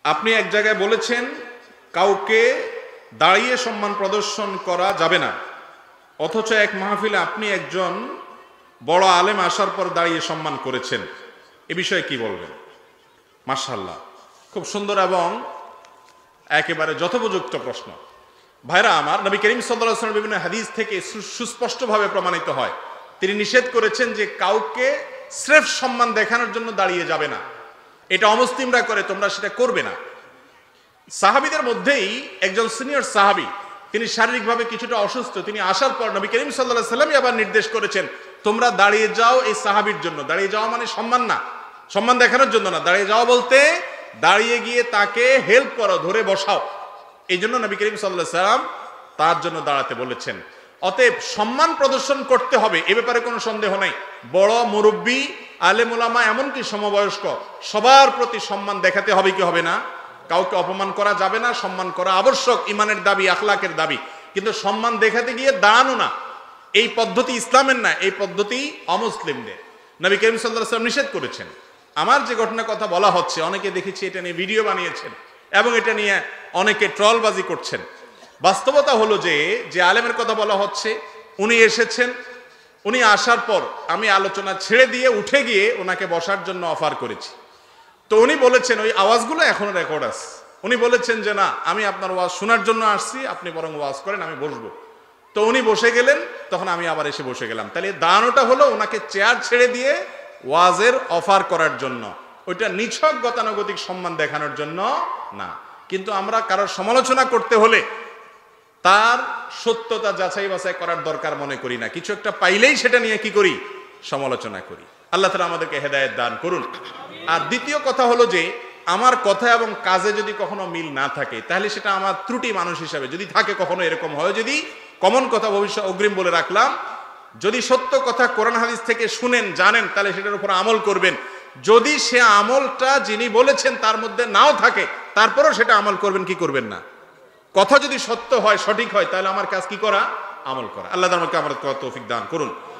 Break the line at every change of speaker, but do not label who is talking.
আপনি এক জায়গায় বলেছেন কাউকে দাঁড়িয়ে সম্মান প্রদর্শন করা যাবে না, অথচ এক মাহফিলে আপনি একজন বড় আলেম আসার পর দাঁড়িয়ে সম্মান করেছেন। এ বিষয়ে কি বলবেন? মাশাআল্লাহ, খুব সুন্দর এবং একেবারে যথোপযুক্ত প্রশ্ন। ভাইরা আমার, নবী করিম সাল্লাল্লাহু আলাইহি ওয়াসাল্লাম বিভিন্ন হাদিস থেকে সুস্পষ্টভাবে প্রমাণিত হয়, তিনি নিষেধ করেছেন যে কাউকে স্রেফ সম্মান দেখানোর জন্য দাঁড়িয়ে যাবে না। এটা অমুসলিমরা করে, তোমরা সেটা করবে না। সাহাবীদের মধ্যেই একজন সিনিয়র সাহাবী, তিনি শারীরিকভাবে কিছুটা অসুস্থ, তিনি আসার পর নবী করিম সাল্লাল্লাহু আলাইহি ওয়াসাল্লাম আবার নির্দেশ করেছেন, তোমরা দাঁড়িয়ে যাও এই সাহাবীর জন্য। দাঁড়িয়ে যাওয়া মানে সম্মান না, সম্মান দেখানোর জন্য না। দাঁড়িয়ে যাওয়া বলতে দাঁড়িয়ে গিয়ে তাকে হেল্প করো, ধরে বসাও। এই জন্য নবী করিম সাল্লাল্লাহু আলাইহি ওয়াসাল্লাম তার জন্য দাঁড়াতে বলেছেন। অতএব সম্মান প্রদর্শন করতে হবে, এ ব্যাপারে কোনো সন্দেহ নাই। বড় মুরব্বী, আলেম ওলামা, এমনকি সমবয়স্ক, সবার প্রতি সম্মান দেখাতে হবে কি হবে না? কাউকে অপমান করা যাবে না, সম্মান করা আবশ্যক, ইমানের দাবি, আখলাকের দাবি। কিন্তু সম্মান দেখাতে গিয়ে দাঁড়ানো না, এই পদ্ধতি ইসলামের না, এই পদ্ধতি অমুসলিমদের। নবী করিম সাল্লাল্লাহু আলাইহি ওয়াসাল্লাম নিষেধ করেছেন। আমার যে ঘটনার কথা বলা হচ্ছে, অনেকে দেখেছি এটা নিয়ে ভিডিও বানিয়েছেন এবং এটা নিয়ে অনেকে ট্রলবাজি করছেন। বাস্তবতা হলো যে আলেমের কথা বলা হচ্ছে, উনি এসেছেন, উনি আসার পর আমি আলোচনা ছেড়ে দিয়ে উঠে গিয়ে ওনাকে বসার জন্য অফার করেছি। তো উনি বলেছেন, ওই আওয়াজগুলো এখনো রেকর্ড আছে, উনি বলেছেন যে না, আমি আপনার ওয়াজ শোনার জন্য আসছি, আপনি বরং ওয়াজ করেন, আমি বসবো। তো উনি বসে গেলেন, তখন আমি আবার এসে বসে গেলাম। তাহলে দাঁড়ানোটা হলো ওনাকে চেয়ার ছেড়ে দিয়ে ওয়াজের অফার করার জন্য, ওইটা নিছক গতানুগতিক সম্মান দেখানোর জন্য না। কিন্তু আমরা কারোর সমালোচনা করতে হলে তার সত্যতা যাচাই বাছাই করার দরকার মনে করি না। কিছু একটা পাইলেই সেটা নিয়ে কি করি? সমালোচনা করি। আল্লাহ তাআলা আমাদেরকে হেদায়েত দান করুন। আর দ্বিতীয় কথা হলো যে আমার কথা এবং কাজে যদি কখনো মিল না থাকে, তাহলে সেটা আমার ত্রুটি মানুষ হিসাবে যদি থাকে, কখনো এরকম হয়, যদি কমন কথা ভবিষ্যৎ অগ্রিম বলে রাখলাম, যদি সত্য কথা কোরআন হাদিস থেকে শুনেন, জানেন, তাহলে সেটার উপর আমল করবেন। যদি সে আমলটা যিনি বলেছেন তার মধ্যে নাও থাকে, তারপরেও সেটা আমল করবেন কি করবেন না? কথা যদি সত্য হয়, সঠিক হয়, তাহলে আমার কাজ কি করা? আমল করা। আল্লাহ আমাকে আমার তৌফিক দান করুন।